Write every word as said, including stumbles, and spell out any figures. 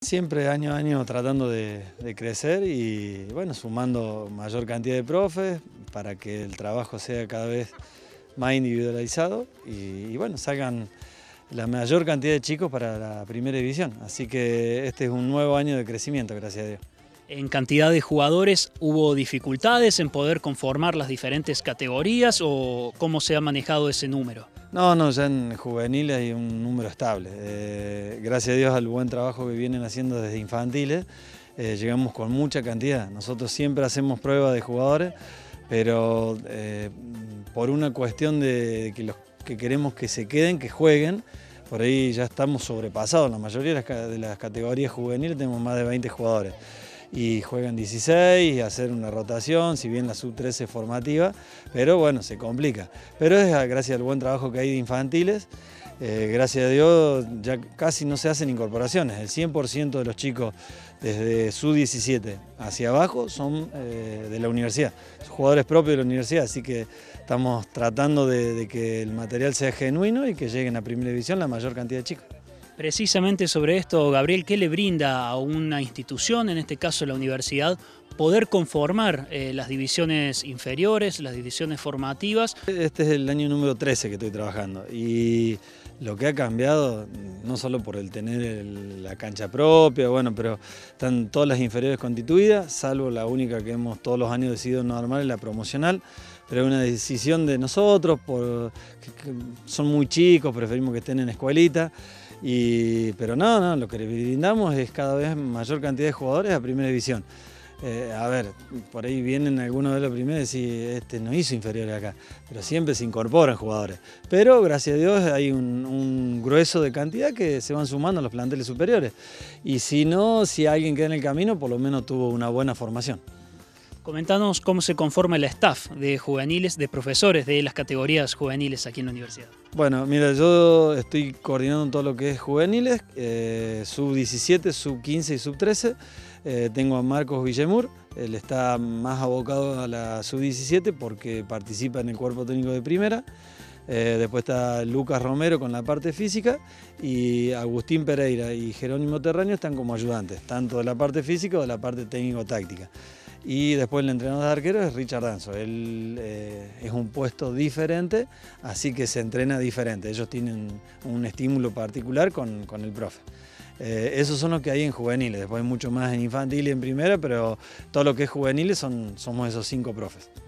Siempre año a año tratando de, de crecer y bueno, sumando mayor cantidad de profes para que el trabajo sea cada vez más individualizado y, y bueno, salgan la mayor cantidad de chicos para la primera división. Así que este es un nuevo año de crecimiento, gracias a Dios. En cantidad de jugadores, ¿hubo dificultades en poder conformar las diferentes categorías o cómo se ha manejado ese número? No, no, ya en juveniles hay un número estable. Eh, gracias a Dios al buen trabajo que vienen haciendo desde infantiles, eh, llegamos con mucha cantidad. Nosotros siempre hacemos pruebas de jugadores, pero eh, por una cuestión de que los que queremos que se queden, que jueguen, por ahí ya estamos sobrepasados. La mayoría de las, de las categorías juveniles tenemos más de veinte jugadores. Y juegan dieciséis, hacer una rotación, si bien la sub trece es formativa, pero bueno, se complica. Pero es gracias al buen trabajo que hay de infantiles, eh, gracias a Dios ya casi no se hacen incorporaciones, el cien por ciento de los chicos desde sub diecisiete hacia abajo son eh, de la universidad, son jugadores propios de la universidad, así que estamos tratando de, de que el material sea genuino y que lleguen a primera división la mayor cantidad de chicos. Precisamente sobre esto, Gabriel, ¿qué le brinda a una institución, en este caso la universidad, poder conformar eh, las divisiones inferiores, las divisiones formativas? Este es el año número trece que estoy trabajando y lo que ha cambiado, no solo por el tener el, la cancha propia, bueno, pero están todas las inferiores constituidas, salvo la única que hemos todos los años decidido no armar, es la promocional, pero es una decisión de nosotros, por, que, que son muy chicos, preferimos que estén en escuelita. Y, pero no, no, lo que le brindamos es cada vez mayor cantidad de jugadores a primera división. Eh, a ver, por ahí vienen algunos de los primeros y decir, este no hizo inferiores acá, pero siempre se incorporan jugadores. Pero gracias a Dios hay un, un grueso de cantidad que se van sumando a los planteles superiores. Y si no, si alguien queda en el camino, por lo menos tuvo una buena formación. Comentanos cómo se conforma el staff de juveniles, de profesores de las categorías juveniles aquí en la universidad. Bueno, mira, yo estoy coordinando todo lo que es juveniles, eh, sub diecisiete, sub quince y sub trece. Eh, tengo a Marcos Villemur, él está más abocado a la sub diecisiete porque participa en el cuerpo técnico de primera. Eh, después está Lucas Romero con la parte física y Agustín Pereira y Jerónimo Terraño están como ayudantes, tanto de la parte física como de la parte técnico-táctica. Y después el entrenador de arqueros es Richard Danzo, él eh, es un puesto diferente, así que se entrena diferente, ellos tienen un estímulo particular con, con el profe. Eh, esos son los que hay en juveniles, después hay mucho más en infantil y en primera, pero todo lo que es juveniles son, somos esos cinco profes.